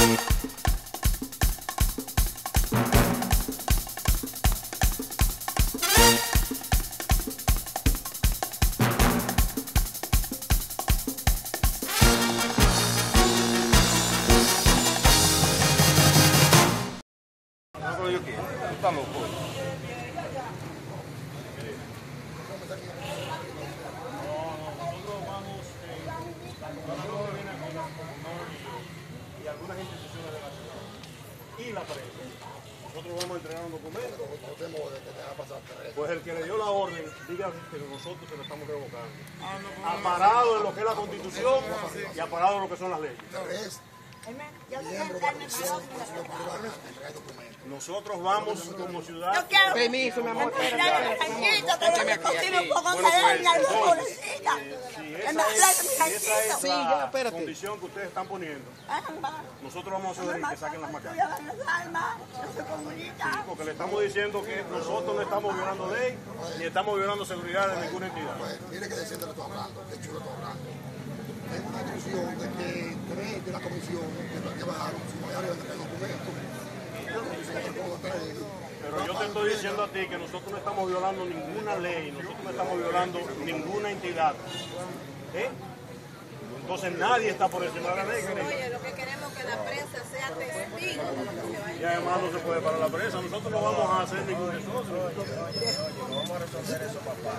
Yo quiero, tú estás loco. Y algunas instituciones de la ciudad y la prensa. Nosotros vamos a entregar un documento. Pues el que le dio la orden, diga que nosotros se lo estamos revocando. Aparado en lo que es la Constitución y aparado en lo que son las leyes. Nosotros vamos como ciudad. Permiso, mi amor. Si esa es la condición que ustedes están poniendo, nosotros vamos a sugerir que saquen las macacas. Sí, porque le estamos diciendo que nosotros no estamos violando ley ni estamos violando seguridad de ninguna entidad. Mire que decente le estoy hablando, que chulo estoy hablando. Hay una instrucción de que 3 de la comisión que bajaron, si no hay área de documentos. Pero yo te estoy diciendo a ti que nosotros no estamos violando ninguna ley, nosotros no estamos violando ninguna entidad. Entonces nadie está por encima de la ley. Oye, lo que queremos es que la prensa sea testigo. Y además no se puede parar la prensa, nosotros no vamos a hacer ningún negocio. No vamos a resolver eso, papá.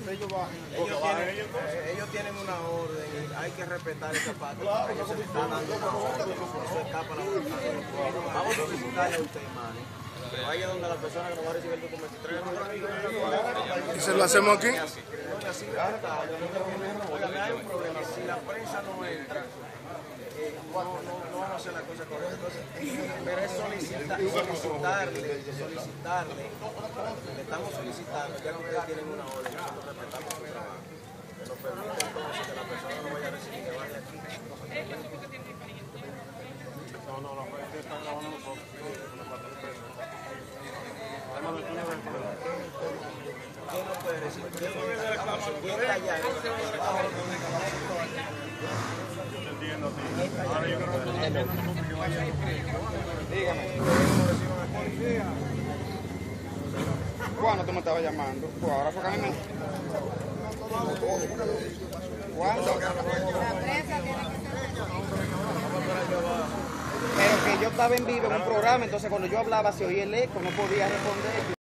Ellos tienen una orden y hay que respetar esa parte. Ellos se le están dando una orden, eso escapa la voluntad. Vamos a solicitarle a usted, mano. Vaya donde la persona que nos va a recibir el documento y traiga ¿Y se lo hacemos aquí? así basta. Oiga, hay un problema. Si la prensa no entra, no vamos a hacer la cosa correcta. Entonces, pero es solicitarle. Le estamos solicitando, ya que ustedes tienen una orden, nosotros respetamos su trabajo. Que nos permite entonces que la persona no vaya a recibir que vaya aquí. No, la prensa está grabando nosotros. ¿Quién no puede recibir? ¿Quién está allá? Yo te entiendo a ti. Ahora yo creo que tú no entiendes que vaya. Dígame. ¿Cuándo tú me estabas llamando? Pues ahora fue que a mí me... ¿Cuándo? Pero que yo estaba en vivo en un programa, entonces cuando yo hablaba se oía el eco, no podía responder.